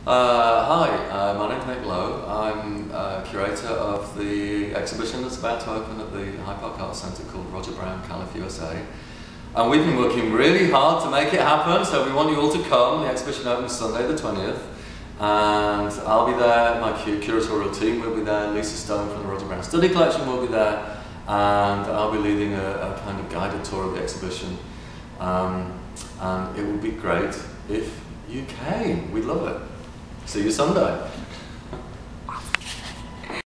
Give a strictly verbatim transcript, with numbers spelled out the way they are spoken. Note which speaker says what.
Speaker 1: Uh, hi, uh, my name's Nick Lowe. I'm uh, curator of the exhibition that's about to open at the Hyde Park Arts Centre called Roger Brown, Caliph, U S A. And we've been working really hard to make it happen, so we want you all to come. The exhibition opens Sunday the twentieth, and I'll be there, my curatorial team will be there, Lisa Stone from the Roger Brown Study Collection will be there, and I'll be leading a, a kind of guided tour of the exhibition. Um, and it would be great if you came. We'd love it. See you Sunday.